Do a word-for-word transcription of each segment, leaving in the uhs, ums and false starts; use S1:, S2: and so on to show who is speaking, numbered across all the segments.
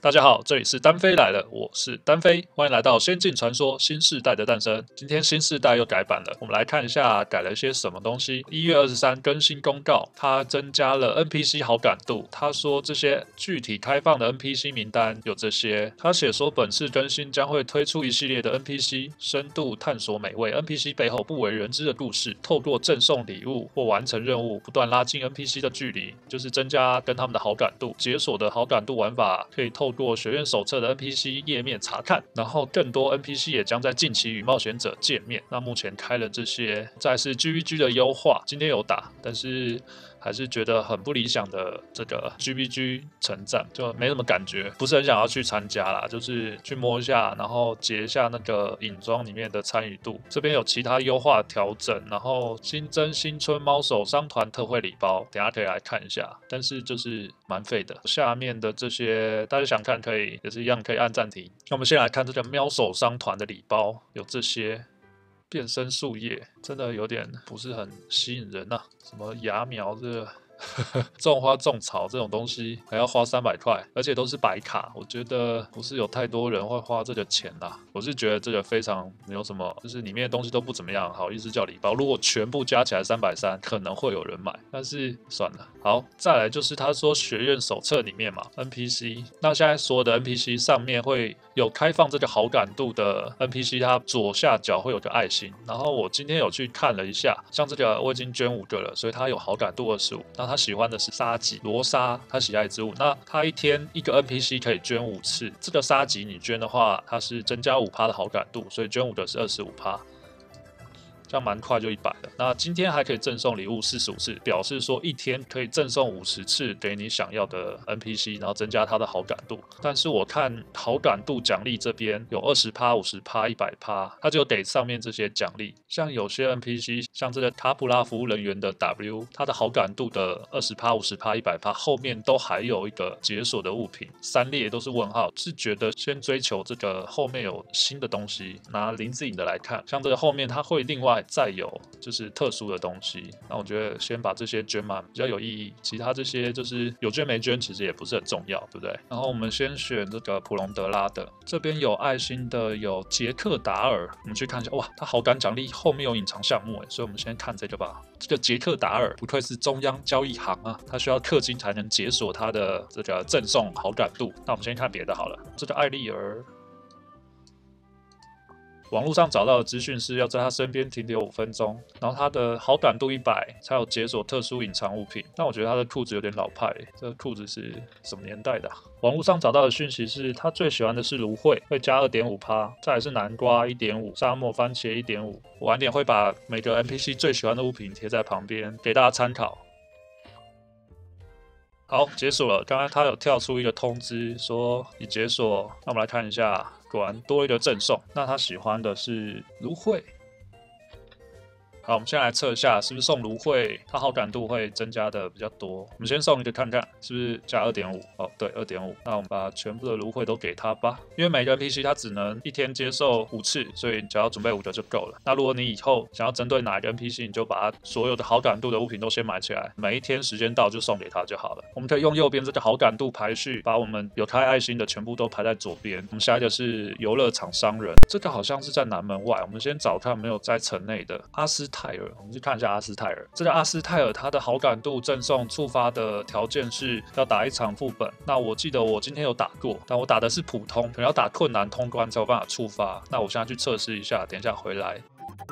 S1: 大家好，这里是单飞来了，我是单飞，欢迎来到《仙境传说：新世代的诞生》。今天新世代又改版了，我们来看一下改了些什么东西。一月二十三更新公告，它增加了 N P C 好感度。他说这些具体开放的 N P C 名单有这些。他写说本次更新将会推出一系列的 N P C， 深度探索每位 N P C 背后不为人知的故事，透过赠送礼物或完成任务，不断拉近 N P C 的距离，就是增加跟他们的好感度。解锁的好感度玩法可以透过学院手册的 N P C 页面查看，然后更多 N P C 也将在近期与冒险者见面。那目前开了这些，再是 G V G 的优化，今天有打，但是还是觉得很不理想的这个 G V G 城战，就没什么感觉，不是很想要去参加啦，就是去摸一下，然后解一下那个影装里面的参与度。这边有其他优化调整，然后新增新春猫手商团特惠礼包，等一下可以来看一下，但是就是蛮废的。下面的这些大家想看可以也是一样可以按暂停。那我们先来看这个喵手商团的礼包，有这些。变身树叶真的有点不是很吸引人啊，什么芽苗这个种花种草这种东西还要花三百块，而且都是白卡，我觉得不是有太多人会花这个钱啦。我是觉得这个非常没有什么，就是里面的东西都不怎么样，好意思叫礼包。如果全部加起来三百三十，可能会有人买，但是算了。好，再来就是他说学院手册里面嘛 ，N P C， 那现在所有的 N P C 上面会有开放这个好感度的 N P C， 它左下角会有个爱心。然后我今天有去看了一下，像这个我已经捐五个了，所以它有好感度二十五。那他喜欢的是沙棘罗莎，他喜爱之物。那他一天一个 N P C 可以捐五次，这个沙棘你捐的话，它是增加 百分之五 的好感度，所以捐五的是 百分之二十五。这样蛮快就一百了。那今天还可以赠送礼物四十五次，表示说一天可以赠送五十次给你想要的 N P C， 然后增加它的好感度。但是我看好感度奖励这边有 百分之二十、五十、一百，它就给上面这些奖励。像有些 N P C， 像这个卡普拉服务人员的 W， 它的好感度的 百分之二十、五十、一百，后面都还有一个解锁的物品，三列都是问号，是觉得先追求这个后面有新的东西。拿林志颖的来看，像这个后面它会另外再有就是特殊的东西，那我觉得先把这些捐满比较有意义，其他这些就是有捐没捐其实也不是很重要，对不对？然后我们先选这个普隆德拉的，这边有爱心的有杰克达尔，我们去看一下，哇，他好感奖励后面有隐藏项目，所以我们先看这个吧。这个杰克达尔不愧是中央交易行啊，他需要氪金才能解锁他的这个赠送好感度。那我们先看别的好了，这个艾丽儿。网络上找到的资讯是要在他身边停留五分钟，然后他的好感度一百才有解锁特殊隐藏物品。但我觉得他的裤子有点老派，这个裤子是什么年代的啊？网络上找到的讯息是他最喜欢的是芦荟，会加 百分之二点五， 再来是南瓜 一点五， 沙漠番茄 一点五。我晚点会把每个 N P C 最喜欢的物品贴在旁边给大家参考。好，解锁了。刚刚他有跳出一个通知说已解锁，那我们来看一下，果然多一个赠送。那他喜欢的是芦荟。好，我们先来测一下是不是送芦荟，它好感度会增加的比较多。我们先送一个看看是不是加 二点五。哦，对 ，二点五。那我们把全部的芦荟都给他吧，因为每个 N P C 它只能一天接受五次，所以只要准备五个就够了。那如果你以后想要针对哪一个 N P C， 你就把它所有的好感度的物品都先买起来，每一天时间到就送给他就好了。我们可以用右边这个好感度排序，把我们有开爱心的全部都排在左边。我们下一个是游乐场商人，这个好像是在南门外，我们先找看没有在城内的阿斯泰尔，我们去看一下阿斯泰尔。这个阿斯泰尔它的好感度赠送触发的条件是要打一场副本。那我记得我今天有打过，但我打的是普通，可能要打困难通关才有办法触发。那我现在去测试一下，等一下回来。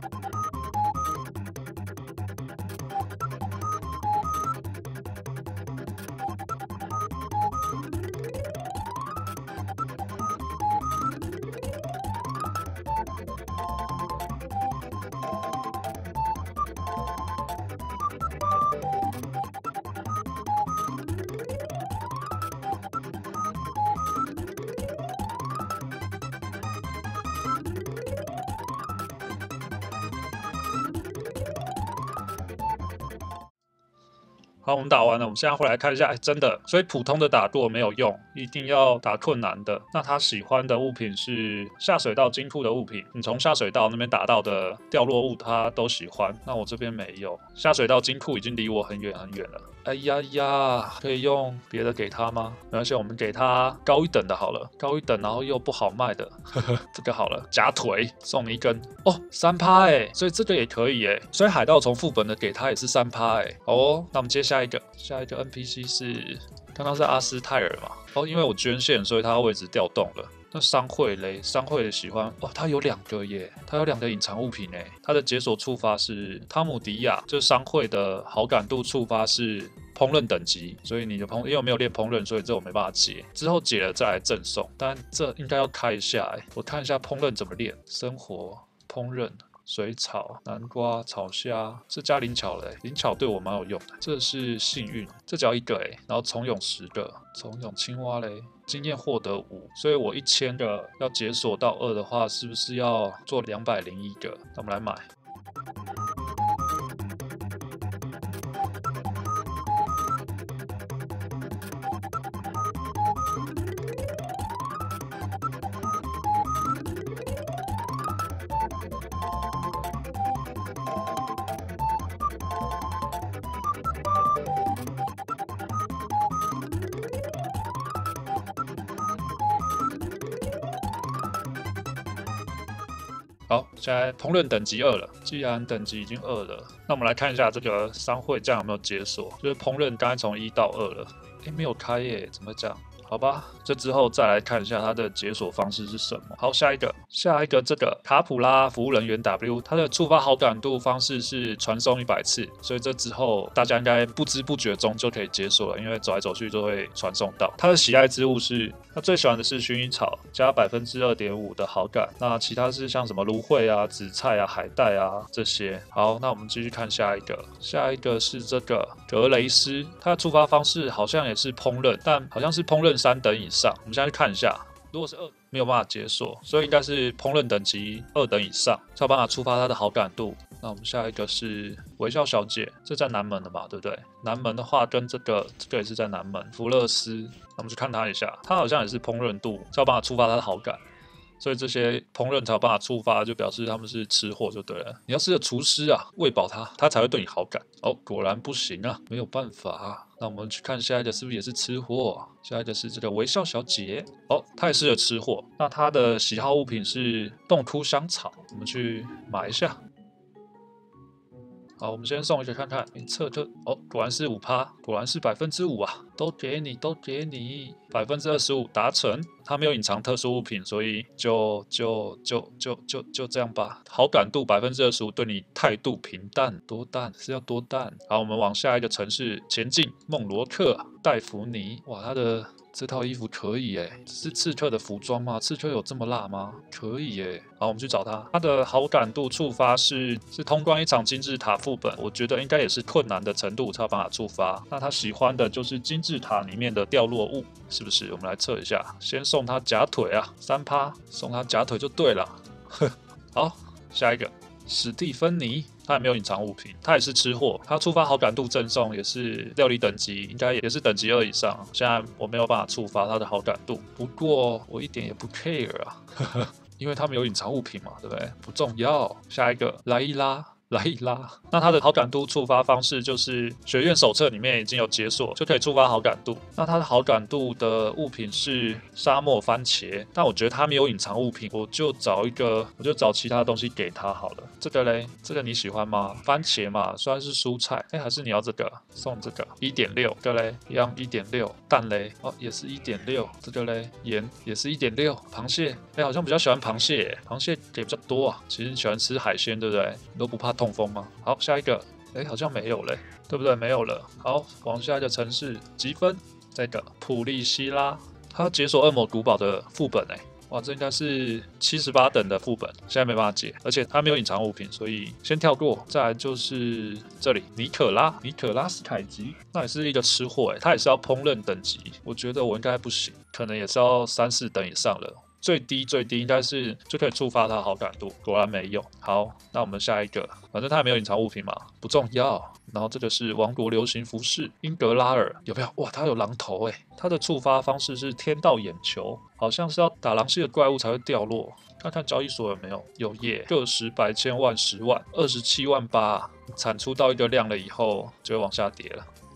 S1: 好，我们打完了，我们现在回来看一下，哎，真的，所以普通的打过没有用，一定要打困难的。那他喜欢的物品是下水道金库的物品，你从下水道那边打到的掉落物，他都喜欢。那我这边没有，下水道金库已经离我很远很远了。 哎呀呀，可以用别的给他吗？没关系，我们给他高一等的好了，高一等然后又不好卖的，呵呵，这个好了，假腿送你一根哦，三趴哎，所以这个也可以哎，所以海盗从副本的给他也是三趴哎，好哦，那我们接下一个，下一个 N P C 是刚刚是阿斯泰尔嘛？哦，因为我捐献，所以他位置调动了。那商会嘞，商会的喜欢哦，它有两个耶，它有两个隐藏物品诶。它的解锁触发是汤姆迪亚，就是商会的好感度触发是烹饪等级，所以你的烹，因为我没有练烹饪，所以这我没办法解。之后解了再来赠送，但这应该要开一下诶，我看一下烹饪怎么练，生活烹饪。水草、南瓜、草虾，这加灵巧了，灵巧对我蛮有用的。这是幸运，这只要一个哎，然后从勇十个，从勇青蛙嘞，经验获得五，所以我一千个要解锁到二的话，是不是要做两百零一个？那我们来买。好，现在烹饪等级二了。既然等级已经二了，那我们来看一下这个商会这样有没有解锁。就是烹饪刚才从一到二了，诶，没有开耶，怎么这样？好吧，这之后再来看一下它的解锁方式是什么。好，下一个，下一个这个卡普拉服务人员 W， 它的触发好感度方式是传送一百次，所以这之后大家应该不知不觉中就可以解锁了，因为走来走去就会传送到。它的喜爱之物是，他最喜欢的是薰衣草，加百分之二点五的好感。那其他是像什么芦荟啊、紫菜啊、海带啊这些。好，那我们继续看下一个，下一个是这个格雷斯，它的触发方式好像也是烹饪，但好像是烹饪三等以上。我们现在去看一下，如果是二，没有办法解锁，所以应该是烹饪等级二等以上，才有办法触发它的好感度。那我们下一个是微笑小姐，这在南门的吧，对不对？南门的话跟这个这个也是在南门，福勒斯，那我们去看它一下，它好像也是烹饪度，才有办法触发它的好感。所以这些烹饪才有办法触发，就表示他们是吃货就对了。你要是个厨师啊，喂饱他，他才会对你好感。哦，果然不行啊，没有办法啊。那我们去看下一个是不是也是吃货？下一个是这个微笑小姐，哦，她也是个吃货。那她的喜好物品是冻枯香草，我们去买一下。好，我们先送一个看看，你测测哦，果然是五趴，果然是百分之五啊，都给你，都给你，百分之二十五达成。它没有隐藏特殊物品，所以就就就就就就这样吧。好感度百分之二十五，对你态度平淡，多淡是要多淡。好，我们往下一个城市前进，孟罗克戴芙妮，哇，他的。这套衣服可以耶，是刺客的服装吗？刺客有这么辣吗？可以耶。好，我们去找他。他的好感度触发是是通关一场金字塔副本，我觉得应该也是困难的程度才有办法触发。那他喜欢的就是金字塔里面的掉落物，是不是？我们来测一下。先送他假腿啊，三趴，送他假腿就对了。好，下一个。史蒂芬妮，他也没有隐藏物品，他也是吃货，他触发好感度赠送也是料理等级，应该也是等级二以上。现在我没有办法触发他的好感度，不过我一点也不 care 啊，因为他们有隐藏物品嘛，对不对？不重要。下一个莱伊拉。来一拉，那它的好感度触发方式就是学院手册里面已经有解锁，就可以触发好感度。那它的好感度的物品是沙漠番茄，但我觉得它没有隐藏物品，我就找一个，我就找其他的东西给它好了。这个嘞，这个你喜欢吗？番茄嘛，虽然是蔬菜，哎，还是你要这个？送这个一点六，这个嘞一样一点六，蛋嘞哦也是一点六，这个嘞盐也是一点六，螃蟹哎好像比较喜欢螃蟹，螃蟹给比较多啊。其实你喜欢吃海鲜对不对？你都不怕痛风吗？好，下一个，哎，好像没有嘞，对不对？没有了。好，往下一个城市，积分，这个普利希拉，它解锁恶魔古堡的副本哎，哇，这应该是七十八等的副本，现在没办法解，而且它没有隐藏物品，所以先跳过。再来就是这里，尼可拉，尼可拉斯凯奇，那也是一个吃货哎，他也是要烹饪等级，我觉得我应该不行，可能也是要三四等以上了。最低最低应该是就可以触发它的好感度，果然没有。好，那我们下一个，反正它也没有隐藏物品嘛，不重要。然后这个是王国流行服饰，英格拉尔有没有？哇，它有狼头诶，它的触发方式是天道眼球，好像是要打狼系的怪物才会掉落。看看交易所有没有，有耶，个十百千万十万，二十七万八，产出到一个量了以后就会往下跌了。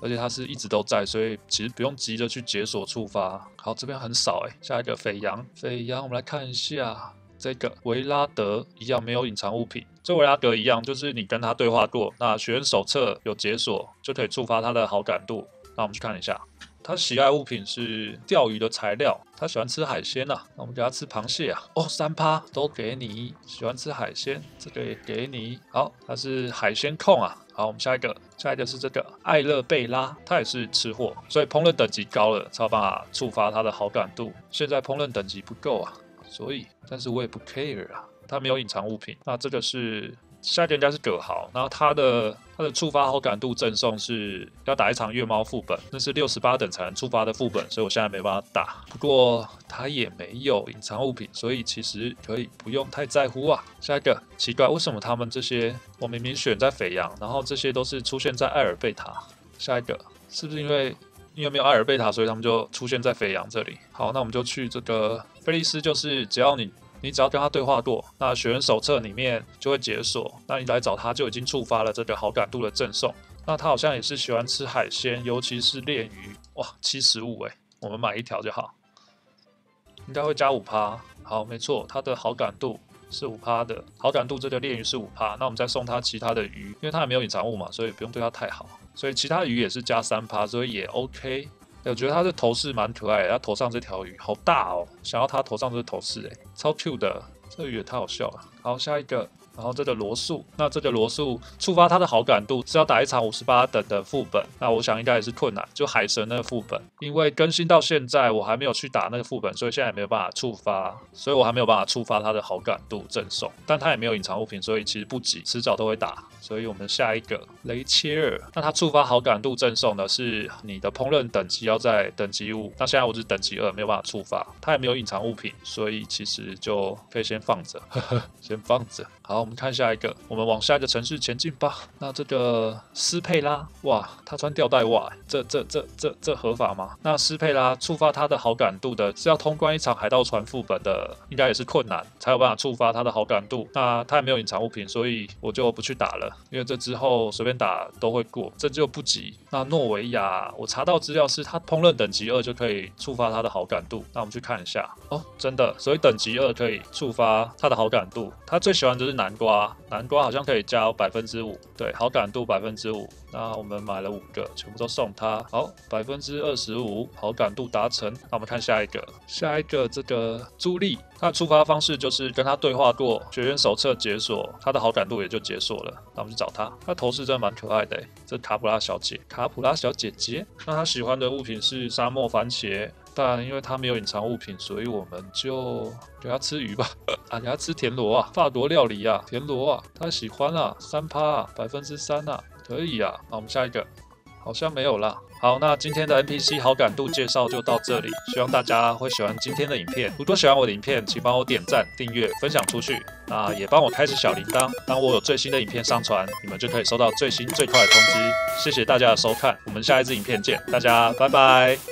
S1: 而且它是一直都在，所以其实不用急着去解锁触发。好，这边很少哎。下一个斐扬，斐扬我们来看一下。这个维拉德一样没有隐藏物品，这维拉德一样，就是你跟他对话过，那学员手册有解锁，就可以触发他的好感度。那我们去看一下，他喜爱物品是钓鱼的材料，他喜欢吃海鲜啊，那我们给他吃螃蟹啊，哦，三趴都给你，喜欢吃海鲜，这个也给你。好，他是海鲜控啊。好，我们下一个，下一个是这个艾勒贝拉，他也是吃货，所以烹饪等级高了，才有办法触发他的好感度。现在烹饪等级不够啊。所以，但是我也不 care 啊，它没有隐藏物品。那这个是下一个应该是葛豪，然后它的它的触发好感度赠送是要打一场月猫副本，那是六十八等才能触发的副本，所以我现在没办法打。不过它也没有隐藏物品，所以其实可以不用太在乎啊。下一个奇怪，为什么他们这些我明明选在斐扬，然后这些都是出现在艾尔贝塔？下一个是不是因为？因为没有艾尔贝塔，所以他们就出现在斐扬这里。好，那我们就去这个菲利斯，就是只要你你只要跟他对话过，那学员手册里面就会解锁。那你来找他就已经触发了这个好感度的赠送。那他好像也是喜欢吃海鲜，尤其是鲢鱼。哇，七十五哎，我们买一条就好，应该会加五趴。好，没错，他的好感度是五趴的，好感度这个鲢鱼是五趴。那我们再送他其他的鱼，因为他也没有隐藏物嘛，所以不用对他太好。所以其他鱼也是加三趴，所以也 OK。我觉得它的头饰蛮可爱的，它头上这条鱼好大哦，想要它头上这个头饰哎，超 Q 的，这个鱼也太好笑了。好，下一个，然后这个罗素，那这个罗素触发它的好感度是要打一场五十八等的副本，那我想应该也是困难，就海神那个副本，因为更新到现在我还没有去打那个副本，所以现在也没有办法触发，所以我还没有办法触发它的好感度赠送，但它也没有隐藏物品，所以其实不急，迟早都会打。所以我们下一个雷切尔，那它触发好感度赠送的是你的烹饪等级要在等级五，那现在我是等级二，没有办法触发，它也没有隐藏物品，所以其实就可以先放着，呵呵，先放着。好，我们看下一个，我们往下一个城市前进吧。那这个斯佩拉，哇，他穿吊带袜，这这这这这合法吗？那斯佩拉触发他的好感度的是要通关一场海盗船副本的，应该也是困难才有办法触发他的好感度。那他也没有隐藏物品，所以我就不去打了。因为这之后随便打都会过，这就不急。那诺维亚，我查到资料是他烹饪等级二就可以触发他的好感度。那我们去看一下哦，真的，所以等级二可以触发他的好感度。他最喜欢就是南瓜，南瓜好像可以加百分之五，对，好感度百分之五。那我们买了五个，全部都送他。好，百分之二十五，好感度达成。那我们看下一个，下一个这个朱莉，他的触发方式就是跟他对话过，学员手册解锁，他的好感度也就解锁了。那我们去找他，他头饰真的蛮可爱的，这卡普拉小姐，卡普拉小姐姐。那他喜欢的物品是沙漠番茄。但因为他没有隐藏物品，所以我们就给他吃鱼吧。啊，给他吃田螺啊，法国料理啊，田螺啊，他喜欢啊，三趴啊，百分之三啊，可以啊。那我们下一个，好像没有啦。好，那今天的 N P C 好感度介绍就到这里，希望大家会喜欢今天的影片。如果喜欢我的影片，请帮我点赞、订阅、分享出去，那也帮我开启小铃铛，当我有最新的影片上传，你们就可以收到最新最快的通知。谢谢大家的收看，我们下一支影片见，大家拜拜。